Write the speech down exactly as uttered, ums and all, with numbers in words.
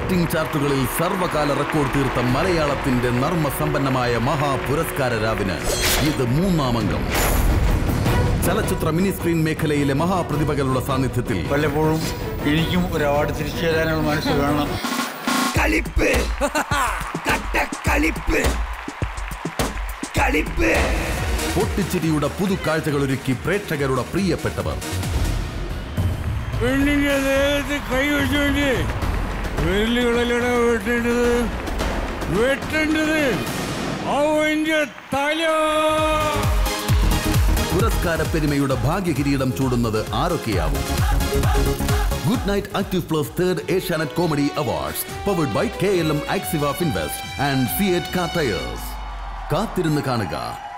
Betting ചാർട്ടുകളിൽ സർവകാല record തീർത്ത മലയാളത്തിന്റെ നർമ്മസമ്പന്നമായ മഹാപുരസ്കാര രാവിന് ഇത് മൂന്നാമംഗം. ചലച്ചിത്ര മിനി സ്ക്രീൻ മേഖലയിലെ മഹാപ്രതിഭകളുടെ സാന്നിധ്യത്തിൽ പലപ്പോഴും എനിക്കും ഒരു അവാർഡ് തിരിച്ചു തരാനുള്ള മനസ്സ് വേണം. കളിപ്പ് കളിപ്പ് കളിപ്പ് പൊട്ടിച്ചിരിയുടെ പുതുക്കാഴ്ചകൾ ഒരുക്കി പ്രേക്ഷകരുടെ പ്രിയപ്പെട്ടവർ. പെണ്ണിന്റെ ദേഹത്ത് കൈവച്ചുകൊണ്ട് വിരലുകളിലൂടെ വെട്ടേണ്ടത് വെട്ടേണ്ടത് അവന്റെ തല. പുരസ്കാര പെരുമയുടെ ഭാഗ്യകിരീടം ചൂടുന്നത് ആരൊക്കെയാവും? Good night active plus third Asianet comedy awards powered by K L M Axiva Finvest and Fiat car tyres. കാത്തിരുന്ന് കാണുക.